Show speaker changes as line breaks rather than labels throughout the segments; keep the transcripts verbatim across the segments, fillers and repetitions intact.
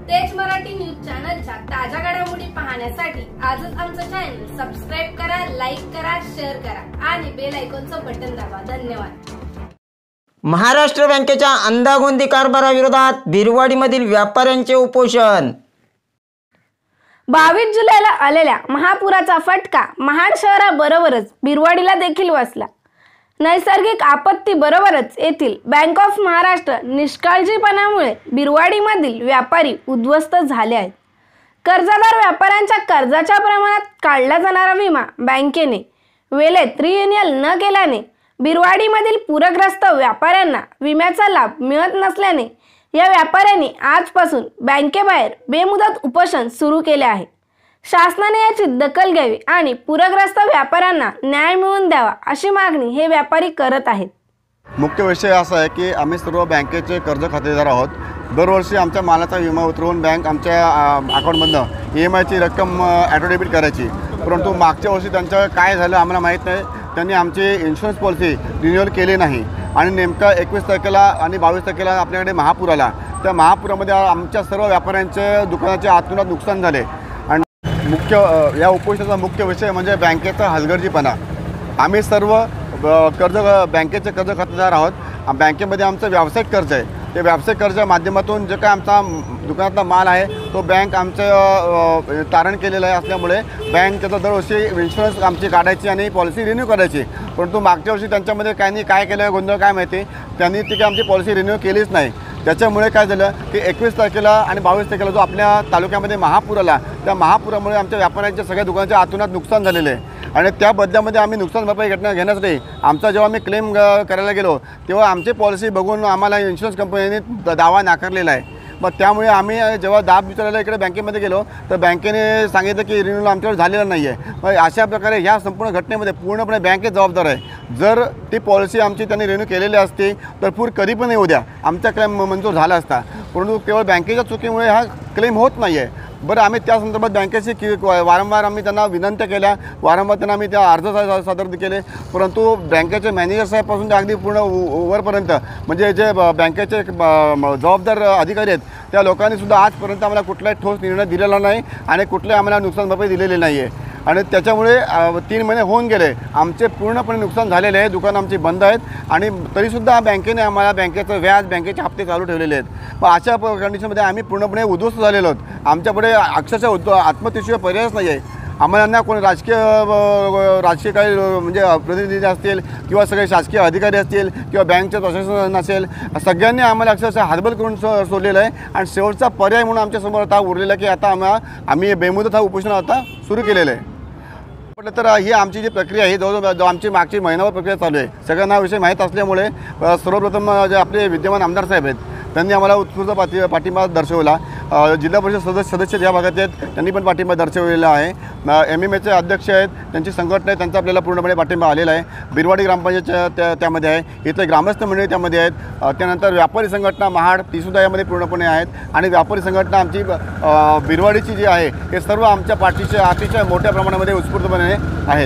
तेज मराठी न्यूज चॅनलच्या ताज्या घडामोडी पाहण्यासाठी आजच आमचं चॅनल सबस्क्राइब करा, लाईक करा, शेअर करा आणि बेल आयकॉनचं बटन दाबा। धन्यवाद।
महाराष्ट्र बँकेच्या अंदागोंदी कारभाराविरोधात भिरवाडीमधील व्यापाऱ्यांचे उपोषण।
बावीस जुलैला आलेल्या महापुराचा फटका महाड शहराबरोबरच भिरवाडीला देखील बसला। नैसर्गिक आपत्ती बरोबरच येथील बँक ऑफ महाराष्ट्र निष्काळजीपणामुळे भिरवाडीमधील व्यापारी उद्ध्वस्त झाले आहेत। कर्जदार व्यापाऱ्यांच्या कर्जाच्या प्रमाणात काढला जाणारा विमा बँकेने वेळेत रिन्यूअल न केल्याने भिरवाडीमधील पूरग्रस्त व्यापाऱ्यांना विम्याचा लाभ मिळत नसल्याने या व्यापाऱ्यांनी आजपासून बँकेबाहेर बेमुदत उपोषण सुरू केले आहे। शासनाने याची दखल घ्यावी आणि पूरग्रस्त व्यापाऱ्यांना न्याय मिळवून द्यावा अशी मागणी हे व्यापारी करत आहेत।
मुख्य विषय असा आहे की आम्ही सर्व बँकेचे कर्ज खातेदार आहोत। दरवर्षी आमच्या मालाचा विमा उतरवून बँक आमच्या अकाउंटमधून ई एम आयची रक्कम ऑटो डेबिट करायची, परंतु मागच्या वर्षी त्यांचं काय झालं आम्हाला माहीत नाही। त्यांनी आमची इन्शुरन्स पॉलिसी रिन्युअल केली नाही आणि नेमका एकवीस तारखेला आणि बावीस तारखेला आपल्याकडे महापूर आला। त्या महापुरामध्ये आमच्या सर्व व्यापाऱ्यांचे दुकानाचे आतूनात नुकसान झाले। मुख्य या उपोषणाचा मुख्य विषय म्हणजे बँकेचा हलगर्जीपणा। आम्ही सर्व कर्ज बँकेचे कर्ज खातेदार आहोत। बँकेमध्ये आमचं व्यावसायिक कर्ज आहे। ते व्यावसायिक कर्जाच्या माध्यमातून जे काय आमचा दुकानातला माल आहे तो बँक आमचं तारण केलेलं आहे असल्यामुळे बँक त्याचा दरवर्षी इन्शुरन्स आमची काढायची आणि पॉलिसी रिन्यू करायची, परंतु मागच्या वर्षी त्यांच्यामध्ये काही काय केलं गोंधळ काय माहिती, त्यांनी ती काय आमची पॉलिसी रिन्यू केलीच नाही। त्याच्यामुळे काय झालं की एकवीस तारखेला आणि बावीस तारखेला जो आपल्या तालुक्यामध्ये महापूर आला त्या महापुरामुळे आमच्या व्यापाऱ्यांच्या सगळ्या दुकानाच्या आतूनात नुकसान झालेले आहे आणि त्या बदल्यामध्ये आम्ही नुकसान भरपाई घटना घेण्यासाठी आमचा जेव्हा आम्ही क्लेम करायला गेलो तेव्हा आमची पॉलिसी बघून आम्हाला इन्शुरन्स कंपनीने दावा नाकारलेला आहे। मग त्यामुळे आम्ही जेव्हा दाब विचारायला इकडे बँकेमध्ये गेलो तर बँकेने सांगितलं की रिन्यूअल आमच्यावर झालेलं नाही आहे। मग अशा प्रकारे ह्या संपूर्ण घटनेमध्ये पूर्णपणे बँकेत जबाबदार आहे। जर ती पॉलिसी आमची त्यांनी रिन्यू केलेली असती तर पूर कधी पण येऊ द्या आमचा क्लेम मंजूर झाला असता, परंतु केवळ बँकेच्या चुकीमुळे हा क्लेम होत नाही आहे। बरं, आम्ही त्या संदर्भात बँकेशी की वारंवार आम्ही त्यांना विनंत्या केल्या, वारंवार त्यांना आम्ही त्या अर्ज सादर केले, परंतु बँकेचे मॅनेजर साहेबपासून ते अगदी पूर्ण वरपर्यंत म्हणजे जे बँकेचे जबाबदार अधिकारी आहेत त्या लोकांनी सुद्धा आजपर्यंत आम्हाला कुठलाही ठोस निर्णय दिलेला नाही आणि कुठले आम्हाला नुकसान भरपाई दिलेली नाही आहे। आणि त्याच्यामुळे तीन महिने होऊन गेले, आमचे पूर्णपणे नुकसान झालेले आहे। दुकानं आमची बंद आहेत आणि तरीसुद्धा बँकेने आम्हाला बँकेचं व्याज बँकेचे हप्ते चालू ठेवलेले आहेत। मग अशा कंडिशनमध्ये आम्ही पूर्णपणे उद्ध्वस्त झालेलो आहोत। आमच्यापुढे अक्षरशः उद् आत्महत्येशिवाय पर्यायच नाही आहे। आम्हाला ना कोणी राजकीय राजकीय काही म्हणजे प्रतिनिधी असतील किंवा सगळे शासकीय अधिकारी असतील किंवा बँकचे प्रशासन असेल, सगळ्यांनी आम्हाला अक्षरशः हातबल करून सो सोडलेलं आहे आणि शेवटचा पर्याय म्हणून आमच्यासमोर आता उरलेला की आता आम्हाला आम्ही बेमुदत हा उपोषण आता सुरू केलेलं आहे। म्हटलं तर ही आमची जी प्रक्रिया आहे जवळजवळ आमची मागची महिनाभर प्रक्रिया चालू आहे। सगळ्यांना विषय माहीत असल्यामुळे सर्वप्रथम जे आपले विद्यमान आमदार साहेब आहेत त्यांनी आम्हाला उत्स्फूर्त पाठी पाठिंबा दर्शवला। जिल्हा परिषद सदस्य सदस्य ज्या भागात आहेत त्यांनी पण पाठिंबा दर्शवलेला आहे। एम एम एचे अध्यक्ष आहेत, त्यांची संघटना आहे, त्यांचा आपल्याला पूर्णपणे पाठिंबा आलेला आहे। भिरवाडी ग्रामपंचायतच्या त्या त्यामध्ये आहे, इथले ग्रामस्थ मंडळी त्यामध्ये आहेत, त्यानंतर व्यापारी संघटना महाड तीसुद्धा यामध्ये पूर्णपणे आहेत आणि व्यापारी संघटना आमची भिरवाडीची जी आहे हे सर्व आमच्या पाठीच्या अतिशय मोठ्या प्रमाणामध्ये उत्स्फूर्तपणे आहेत।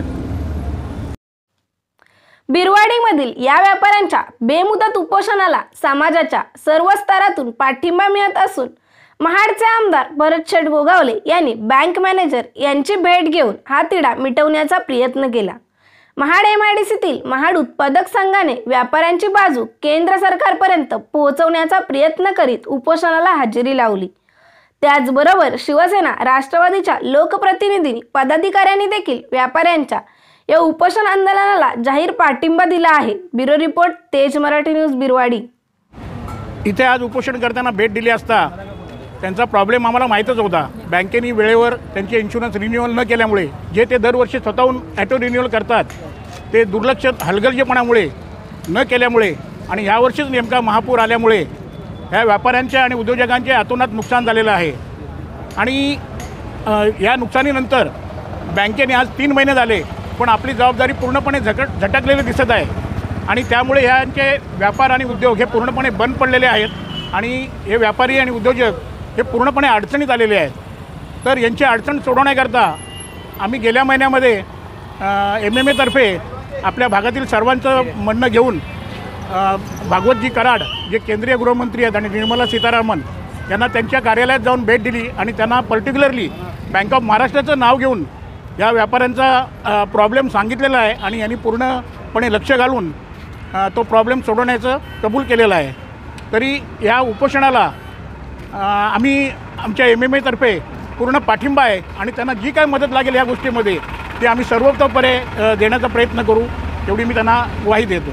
भिरवाडीमधील या व्यापाऱ्यांच्या बेमुदत उपोषणाला समाजाच्या सर्व स्तरातून पाठिंबा मिळत असून महाडचे आमदार भरत शेठ गोगावले यांनी बँक मॅनेजर यांची भेट घेऊन हा तिढा मिटवण्याचा प्रयत्न केला। महाड एम आय डी सीतील महाड उत्पादक संघाने व्यापाऱ्यांची बाजू केंद्र सरकारपर्यंत पोहोचवण्याचा प्रयत्न करीत उपोषणाला हजेरी लावली। त्याचबरोबर शिवसेना राष्ट्रवादीच्या लोकप्रतिनिधी पदाधिकाऱ्यांनी देखील व्यापाऱ्यांच्या या उपोषण आंदोलनाला जाहीर पाठिंबा दिला आहे। ब्युरो रिपोर्ट, तेज मराठी न्यूज, भिरवाडी।
इथे आज उपोषण करताना भेट दिली असता त्यांचा प्रॉब्लेम आम्हाला माहीतच होता। बँकेने वेळेवर त्यांचे इन्शुरन्स रिन्युअल न केल्यामुळे जे ते दरवर्षी स्वतःहून ॲटो रिन्युअल करतात ते दुर्लक्ष हलगर्जीपणामुळे न केल्यामुळे आणि ह्यावर्षीच नेमका महापूर आल्यामुळे ह्या व्यापाऱ्यांच्या आणि उद्योजकांचे आतोनात नुकसान झालेलं आहे आणि या नुकसानीनंतर बँकेने आज तीन महिने झाले पण आपली जबाबदारी पूर्णपणे झकट झटकलेली दिसत आहे आणि त्यामुळे ह्यांचे व्यापार आणि उद्योग हे पूर्णपणे बंद पडलेले आहेत आणि हे व्यापारी आणि उद्योजक हे पूर्णपणे अडचणीत आलेले आहेत। तर यांची अडचण सोडवण्याकरता आम्ही गेल्या महिन्यामध्ये एम एम एतर्फे आपल्या भागातील सर्वांचं म्हणणं घेऊन भागवतजी कराड जे केंद्रीय गृहमंत्री आहेत आणि निर्मला सीतारामन त्यांना त्यांच्या कार्यालयात जाऊन भेट दिली आणि त्यांना पर्टिक्युलरली बँक ऑफ महाराष्ट्राचं नाव घेऊन या व्यापाऱ्यांचा प्रॉब्लेम सांगितलेला आहे आणि यांनी पूर्णपणे लक्ष घालून अ, तो प्रॉब्लेम सोडवण्याचं कबूल केलेलं आहे. तरी या उपोषणाला अ, आम्ही आमच्या एम एम एतर्फे पूर्ण पाठिंबा आहे आणि त्यांना जी काय मदत लागेल या गोष्टीमध्ये ती आम्ही सर्वतोपरी अ, देण्याचा प्रयत्न करू, एवढी मी त्यांना ग्वाही देतो.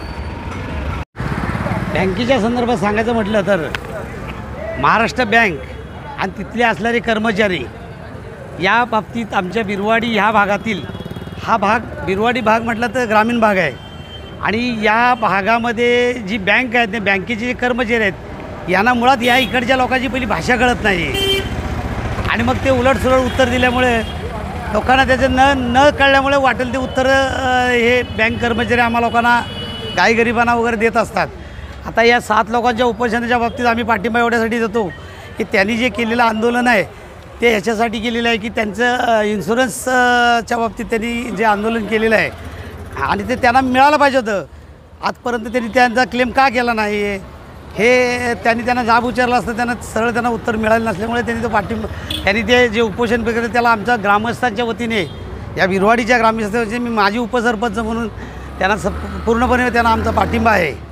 बँकेच्या संदर्भात सांगायचं म्हटलं तर महाराष्ट्र बँक आणि तिथले असणारे कर्मचारी या बाबतीत आमच्या बिरवाडी ह्या भागातील हा भाग बिरवाडी भाग म्हटलं तर ग्रामीण भाग आहे आणि या भागामध्ये जी बँक आहे ते बँकेचे जे कर्मचारी आहेत यांना मुळात या इकडच्या लोकांची पहिली भाषा कळत नाही आणि मग ते उलटसुलट उत्तर दिल्यामुळे लोकांना त्याचं न न कळल्यामुळे वाटेल ते उत्तर हे बँक कर्मचारी आम्हा लोकांना गाईगरिबांना वगैरे देत असतात. आता या सात लोकांच्या उपोषणाच्या बाबतीत आम्ही पाठिंबा एवढ्यासाठी देतो की त्यांनी जे केलेलं आंदोलन आहे ते ह्याच्यासाठी केलेलं आहे की त्यांचं इन्शुरन्सच्या बाबतीत त्यांनी जे आंदोलन केलेलं आहे आणि ते त्यांना मिळालं पाहिजे होतं. आजपर्यंत त्यांनी त्यांचा क्लेम का केला नाही हे त्यांनी त्यांना जाब विचारला असतं, त्यांना सरळ त्यांना उत्तर मिळालं नसल्यामुळे त्यांनी तो पाठिंबा त्यांनी ते जे उपोषण वगैरे त्याला आमच्या ग्रामस्थांच्या वतीने या बिरवाडीच्या ग्रामस्थांच्या मी माझी उपसरपंच म्हणून त्यांना स पूर्णपणे त्यांना आमचा पाठिंबा आहे.